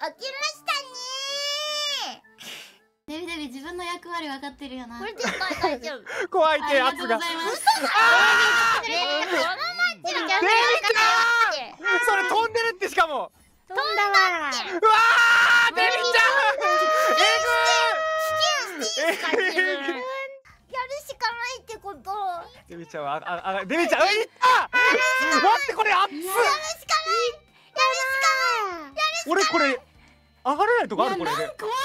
開けましたねデビデビ自分の役割分かってるよな。 これで大丈夫。 怖いってやつが。 ありがとうございます。 ねえ、このマッチのキャラデビちゃんそれ飛んでるってしかも。 飛んだわ。 うわーデビちゃんやるしかないってこと。 デビちゃんはデビちゃんいった待ってこれ熱っ俺これ上がれないとこあるこれで。 怖いんだよ。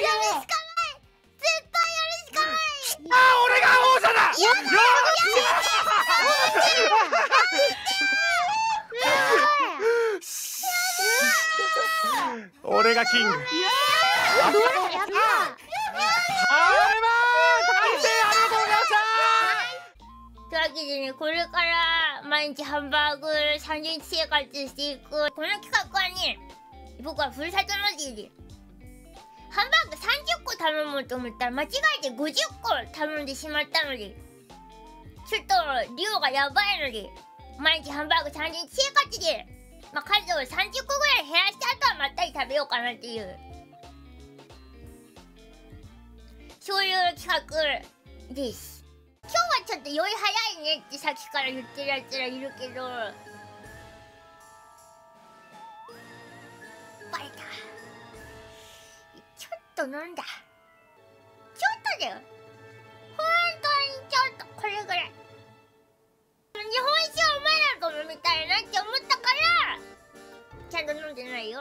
俺が王者だ。俺がキング。 やった。 ありがとうございまというわけでね、これから毎日ハンバーグ30日生活していくこの企画はね、僕はふるさと納税でハンバーグ30個頼もうと思ったら間違えて50個頼んでしまったので、ちょっと量がやばいので、毎日ハンバーグ30日生活で、数を30個ぐらい減らしてあとはまったり食べようかなっていう、そういう企画です。今日はちょっと酔い早いねってさっきから言ってるやつらいるけど、バレた。ちょっと飲んだ。ちょっとだよ。本当にちょっとこれぐらい。日本酒をお前らと飲みたいなって思ったからちゃんと飲んでないよ。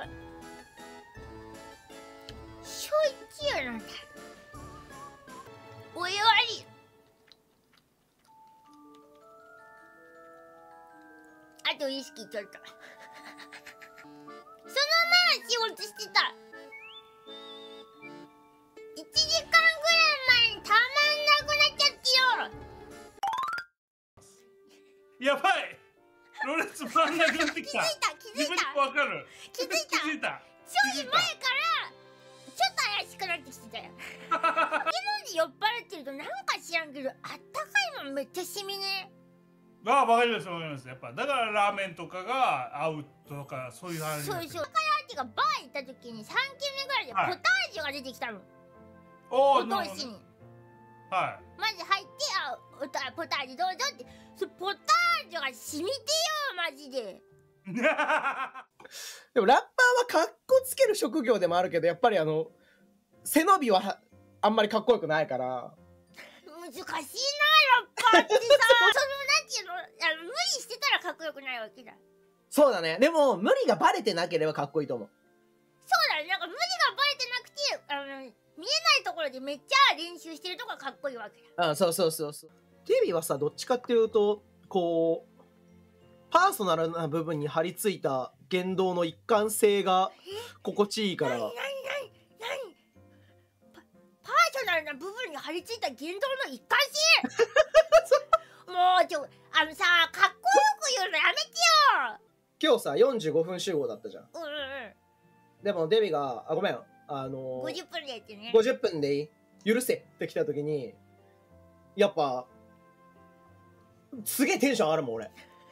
焼酎飲んだ。お湯割り。あとウイスキーちょっとそのまま仕事してた。1時間ぐらい前にたまんなくなっちゃってよ。 やばいロレス回んなくなってきた。 気づいた自分でもわかる。 気づいたちょい前からちょっと怪しくなってきてたよ。昨日で酔っ払ってるとなんか知らんけどあったかいもんめっちゃしみね。 わかりますわかります。やっぱだからラーメンとかが合うとかそういう話。 そうそう。だからってかバー行った時に3軒目ぐらいでポタージュが出てきたの。 おお通しに。 はい。 まず入ってポタージュどうぞって。ポタージュが染みてよマジで。 でもラッパーはかっこつける職業でもあるけど、やっぱり背伸びはあんまりかっこよくないから難しいなラッパーってさ。そのなんていうの無理してたらかっこよくないわけだ。 そうだね。でも無理がバレてなければかっこいいと思う。 そうだね。なんか無理がバレてなくて見えないところでめっちゃ練習してるとかかっこいいわけだ。 うん、そうそうそうそう。デビはさ、どっちかっていうとこうパーソナルな部分に張り付いた言動の一貫性が心地いいから。 何パーソナルな部分に張り付いた言動の一貫性もうさ、かっこよく言うのやめてよ。 今日さ45分集合だったじゃん。 うんでもデビがごめん 50分でやってね。 50分でいい許せって来た時にやっぱすげえテンション上がるもん俺。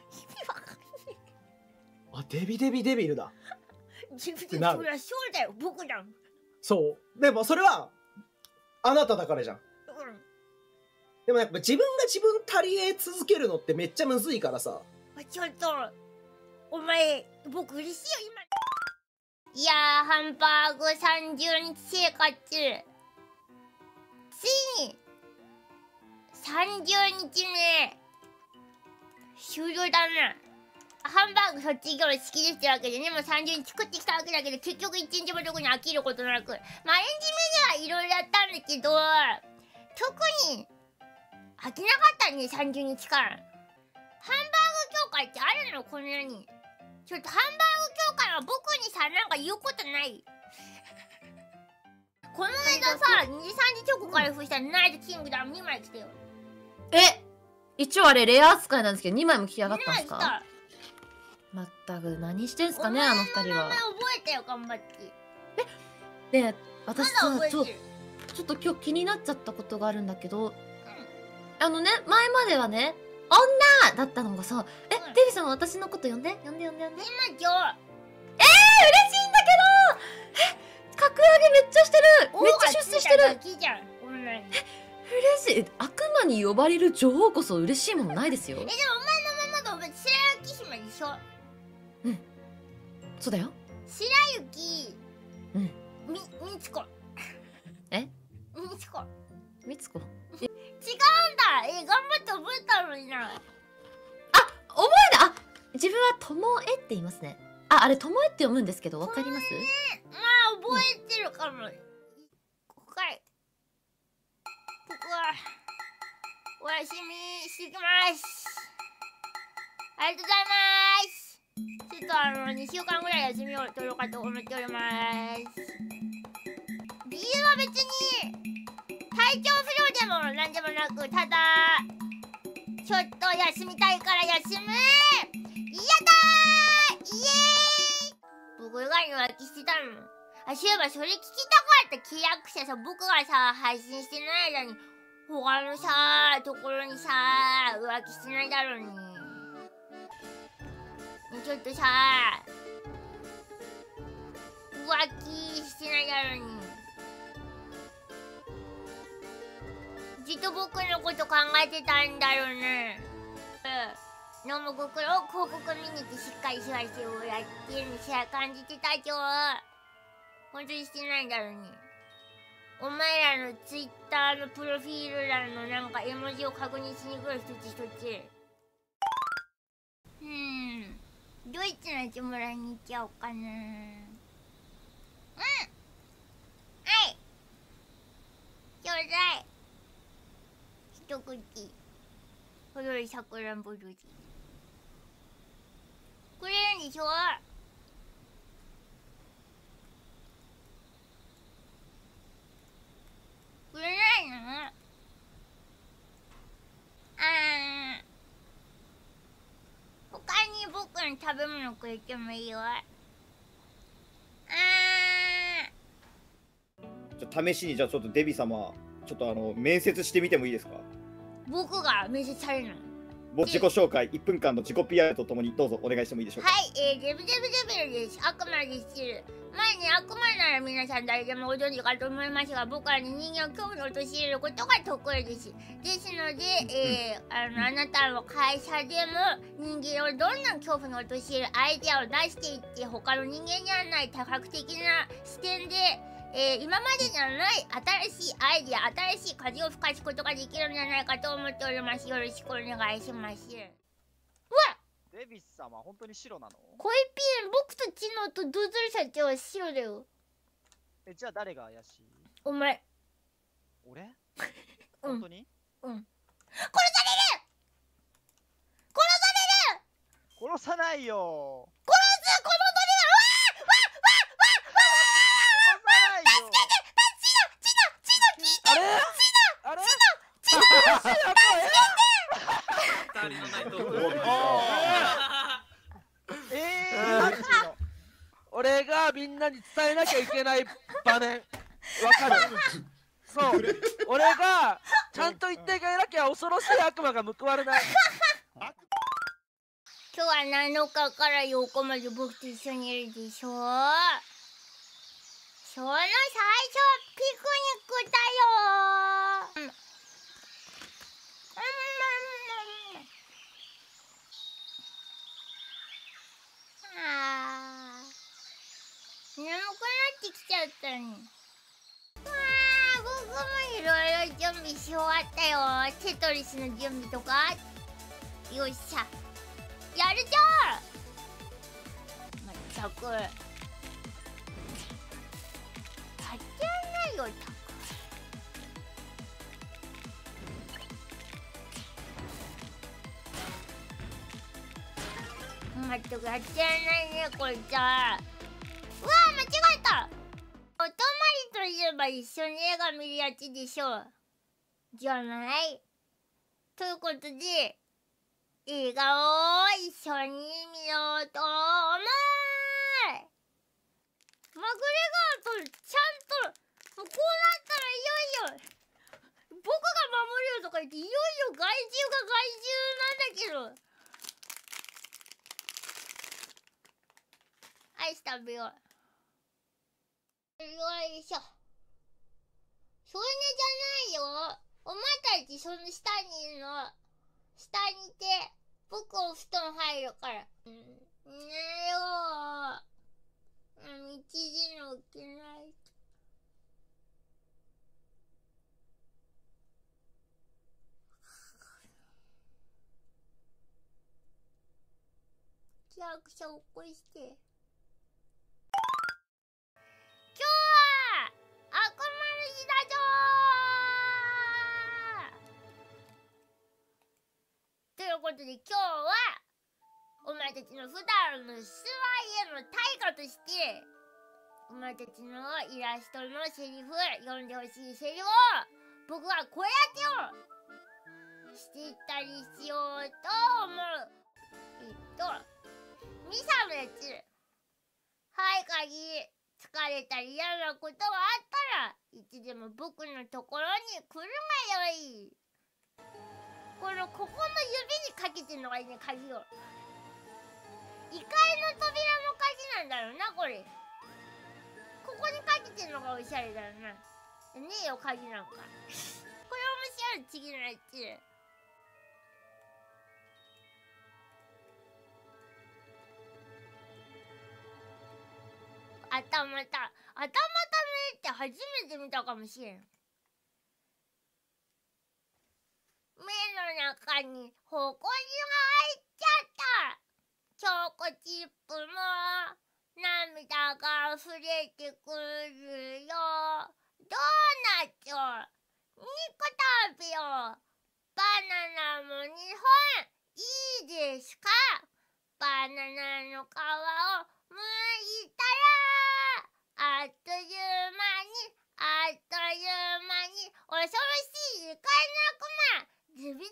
あ、デビルだ。 自分でそりゃそうだよ、僕じゃん。 そう。でもそれはあなただからじゃん。でもやっぱ自分が自分足りえ続けるのってめっちゃむずいからさ。 ちょっとお前僕嬉しいよ今。いやー、ハンバーグ30日生活ついに30日目終了だな。ハンバーグ卒業式ですってわけでね、もう30日作ってきたわけだけど結局1日も特に飽きることなく、アレンジメニューはいろいろやったんだけど特に飽きなかったね。30日間ハンバーグ協会ってあるのこの世に。ちょっとハンバーグ協会は僕にさなんか言うことないこの間さ2時3時チョコ開封したらナイトキングダム2枚来たよ。 一応あれレア扱いなんですけど2枚も来やがったんです 2枚来か。 た。 まったく何してんすかねあの二人は。 お前の名前覚えたよ頑張って。 で私さまだ覚えてる。 ちょっと今日気になっちゃったことがあるんだけど、前まではね女だったのがさ、デビさん私のこと呼んで。 今今日嬉しいんだけどだけじゃんこんなに。 嬉しい。悪魔に呼ばれる女王こそ嬉しいものないですよ。 でもお前のままと白雪姫でしょ。 そうだよ。 白雪みつこえみつこみつこ。 違うんだ。頑張って覚えたのにな。 覚えた。自分はともえって言いますね。あれともえって読むんですけど、わかります？ まあ覚えてるかも。ここから僕はお休みしてきます。ありがとうございます。ちょっと2週間ぐらい休みを取ろうかと思っております。理由は別に体調不良でもなんでもなく、ただちょっと休みたいから休む。やだー、イエーイ。僕が浮気してたの。そういえばそれ聞きたかった。契約者さ、僕がさ配信してない間に他のさところにさ浮気してないだろうに。ちょっとさ浮気してないだろうに。ずっと僕のこと考えてたんだろうね。ノモコクロ広告見にてしっかりしわしをやってるみたいな感じてた今日。本当にしてないんだろうに。お前らのツイッターのプロフィール欄のなんか絵文字を確認しに来る一つ一つ。ドイツのやつもらいに行っちゃおうかな。はい、ちょうだい。一口ほどりさくらんぼルージくれるんでしょ。くれないの？他に僕に食べ物くれてもいいわ。 試しにじゃあちょっとデビ様ちょっと面接してみてもいいですか？ 僕が面接されるの？ もう自己紹介1分間の自己 PR とともにどうぞお願いしてもいいでしょうか？ はい、デブデブデビルです。悪魔です。前に悪魔なら皆さん誰でもご存知かと思いますが、僕は人間を恐怖に陥れることが得意です。ですので、あなたの会社でも人間をどんどん恐怖に陥れるアイデアを出していって、他の人間にはない多角的な視点で、今までにはない新しいアイデア、新しい風を吹かすことができるんじゃないかと思っております。よろしくお願いします。うわっ、 デビス様本当に白なの？ コイピーン、僕とチノとドゥズル社長は白だよ。 じゃあ誰が怪しい？ お前。 俺？ うん本当に？ 殺される！殺される！ 殺さないよ。 殺す！この鳥は！ あれ？ なんちゅうの、俺がみんなに伝えなきゃいけない場面、わかる？そう、俺がちゃんと言っていかなきゃ恐ろしい悪魔が報われない。 今日は7日から8日まで僕と一緒にいるでしょ。その最初はピクニックだよ。眠くなってきちゃったね。僕もいろいろ準備し終わったよ。テトリスの準備とか。よっしゃ、やるじゃん。まったくやってやんないよ。まったくやってやんないね、これじゃあ。うわー、間違えた。お泊まりといえば一緒に映画見るやつでしょ。じゃない。ということで映画を一緒に見ようと思う。マグレガーとちゃんとこうなったらいよいよ僕が守るよとか言っていよいよ害獣が害獣なんだけど。アイス食べよう。よいしょ。 添い寝じゃないよ。お前たちその下にいるの。下にいて、僕お布団入るから。寝よう。1時に起きないと。役者起こして。今日は悪魔の日だぞーということで今日はお前たちの普段の座りへの対価としてお前たちのイラストのセリフ、読んでほしいセリフを僕はこうやってしていったりしようと思う。ミサのやつ。はい、鍵。疲れたり嫌なことがあったらいつでも僕のところに来るがよい。ここの指にかけてるのがいいね、鍵を。2階の扉の鍵なんだろうな、これ。ここにかけてるのがおしゃれだよな。ねえよ、鍵なんか。これ面白い、次のやつ。頭ためって初めて見たかもしれん。目の中にほこりが入っちゃった。チョコチップも涙が溢れてくるよ。ドーナツを2個食べよう。バナナも2本いいですか？バナナの皮を剥いたらあっという間に恐ろしい愉快な悪魔ズビズビズビル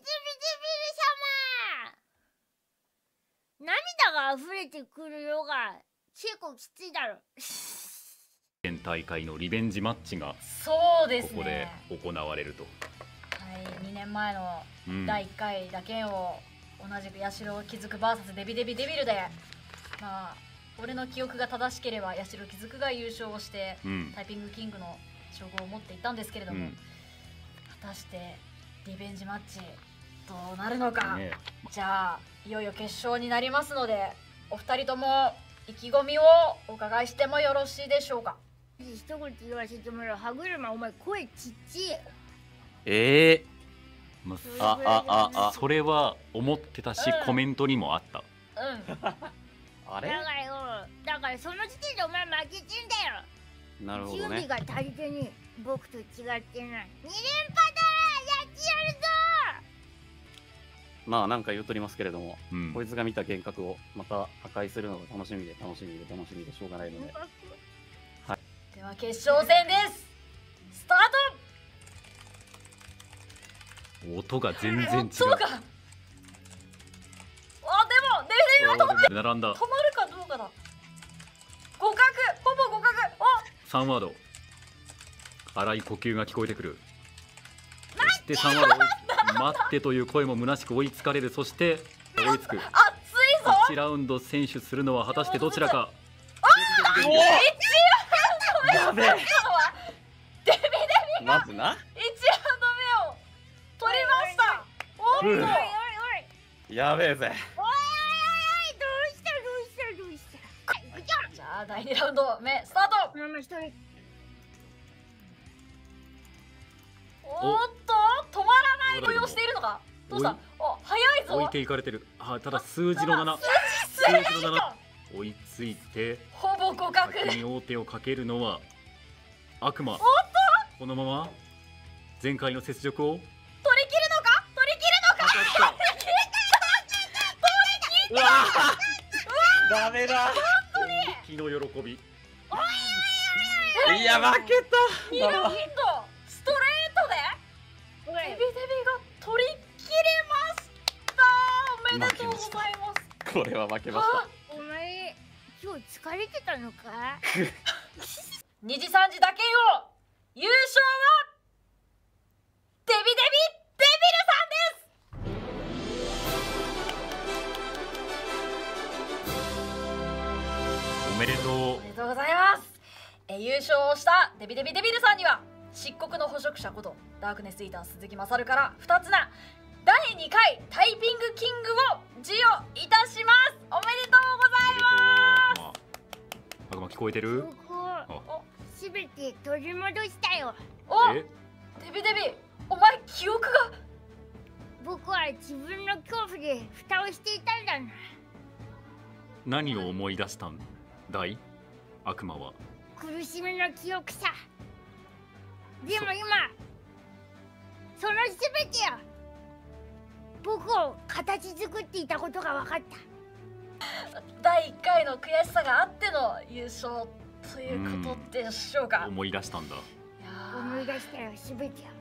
様。涙が溢れてくるのが結構きついだろ。 県大会のリベンジマッチがそうですここでね。 行われると。 はい、2年前の第1回打剣を同じく八代気づく VS デビデビデビルで、まあ俺の記憶が正しければ八代気づくが優勝をして、タイピングキングの称号を持っていたんですけれども、果たしてリベンジマッチどうなるのか、じゃあいよいよ決勝になりますので、お二人とも意気込みをお伺いしてもよろしいでしょうか。 一言言わせてもらう。歯車お前声ちっちそれは思ってたし、コメントにもあった。 あれだからその時点でお前負けてんだよ。 なるほどね。 準備が足りてね、僕と違ってない。2連覇だ、やってやるぞ。 まあなんか言うとりますけれども、こいつが見た幻覚をまた破壊するのが楽しみでしょうがないので、 はい、では決勝戦です。スタート。 音が全然違う。 音がでもデビデビは止まる。 並んだ。 止まるかどうかだ。互角、ほぼ互角。 3ワード。荒い呼吸が聞こえてくる。そして3ワード待ってという声も虚しく追いつかれる。そして追いつく。 熱いぞ。 1ラウンド選手するのは果たしてどちらか。 やべえ。 デビデビがまずな 1ラウンド目を取りました。おっとやべえぜ。 じゃあ第2ラウンド目スタート。おっと止まらない動揺しているのか。どうした。早いぞ。 置いていかれてる。ただ数字の7。数字の7。追いついてほぼ互角。 先に王手をかけるのは悪魔。このまま前回の雪辱を取り切るのか。 うわダメだ。 気の喜び。 いや負けた。 2ラウンドストレートでデビデビが取り切れました。おめでとうございます。 これは負けました。 お前今日疲れてたのか。 2時3時だけよ。優勝はデビデビデビルさんです。 おめでとう。 おめでとうございます。優勝をしたデビデビデビルさんには漆黒の捕食者ことダークネスイーター鈴木まさるから2つな第2回タイピングキングを授与いたします。おめでとうございます。 悪魔聞こえてる？ すべて取り戻したよ。 お、デビデビ、お前記憶が。 僕は自分の恐怖で蓋をしていたんだな。 何を思い出したんだい？悪魔は苦しみの記憶さ。でも今そのすべてよ、僕を形作っていたことが分かった。 第1回の悔しさがあっての優勝ということでしょうか。 思い出したんだ。 思い出したよ、すべてよ。